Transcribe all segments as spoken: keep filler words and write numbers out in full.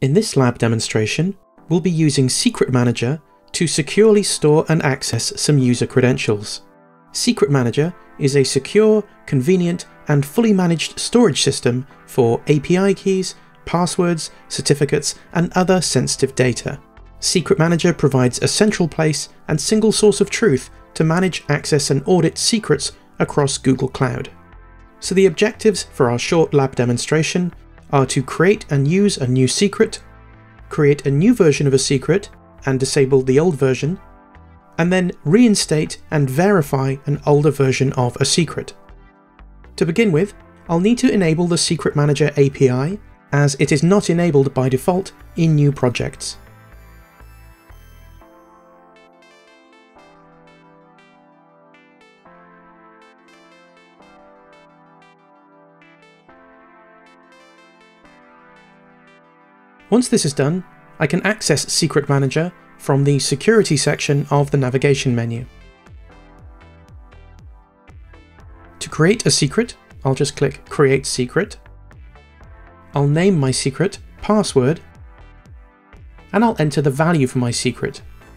In this lab demonstration, we'll be using Secret Manager to securely store and access some user credentials. Secret Manager is a secure, convenient, and fully managed storage system for A P I keys, passwords, certificates, and other sensitive data. Secret Manager provides a central place and single source of truth to manage, access, and audit secrets across Google Cloud. So the objectives for our short lab demonstration are to create and use a new secret, create a new version of a secret and disable the old version, and then reinstate and verify an older version of a secret. To begin with, I'll need to enable the Secret Manager A P I, as it is not enabled by default in new projects. Once this is done, I can access Secret Manager from the Security section of the navigation menu. To create a secret, I'll just click Create Secret. I'll name my secret Password, and I'll enter the value for my secret.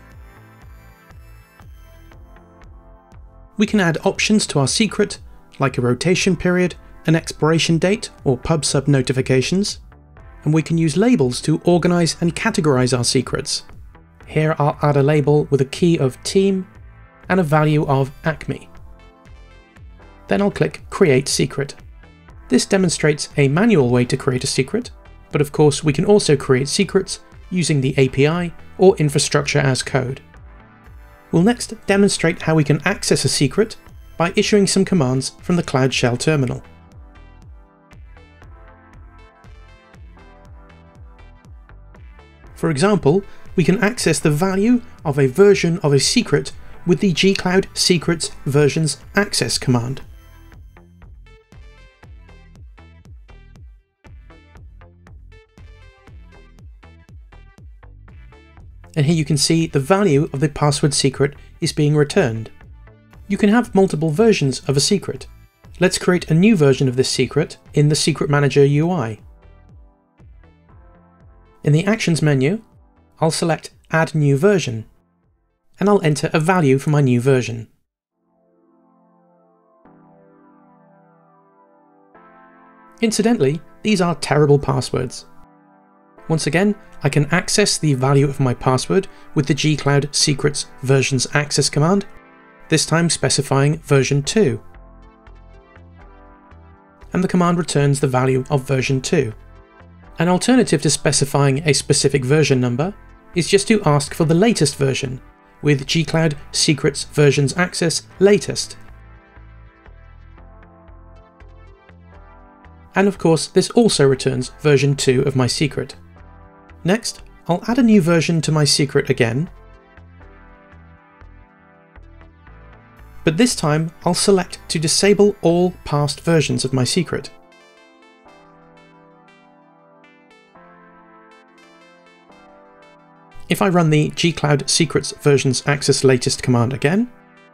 We can add options to our secret, like a rotation period, an expiration date, or pub sub notifications. And we can use labels to organize and categorize our secrets. Here I'll add a label with a key of team and a value of Acme. Then I'll click Create Secret. This demonstrates a manual way to create a secret, but of course we can also create secrets using the A P I or infrastructure as code. We'll next demonstrate how we can access a secret by issuing some commands from the Cloud Shell terminal. For example, we can access the value of a version of a secret with the gcloud secrets versions access command. And here you can see the value of the password secret is being returned. You can have multiple versions of a secret. Let's create a new version of this secret in the Secret Manager U I. In the Actions menu, I'll select Add New Version, and I'll enter a value for my new version. Incidentally, these are terrible passwords. Once again, I can access the value of my password with the gcloud secrets versions access command, this time specifying version two. And the command returns the value of version two. An alternative to specifying a specific version number is just to ask for the latest version with gcloud secrets versions access latest. And of course, this also returns version two of my secret. Next, I'll add a new version to my secret again, but this time I'll select to disable all past versions of my secret. If I run the gcloud secrets versions access latest command again,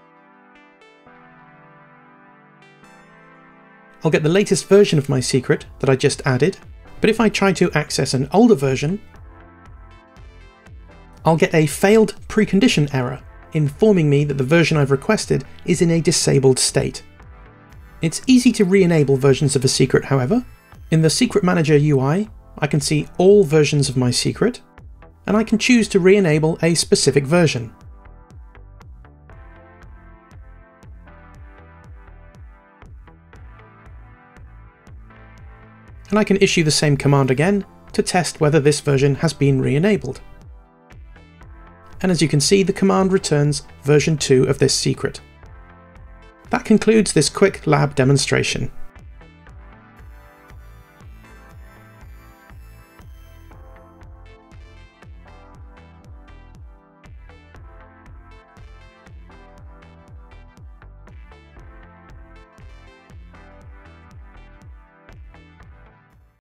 I'll get the latest version of my secret that I just added, but if I try to access an older version, I'll get a failed precondition error informing me that the version I've requested is in a disabled state. It's easy to re-enable versions of a secret, however. In the Secret Manager U I, I can see all versions of my secret, and I can choose to re-enable a specific version. And I can issue the same command again to test whether this version has been re-enabled. And as you can see, the command returns version two of this secret. That concludes this quick lab demonstration.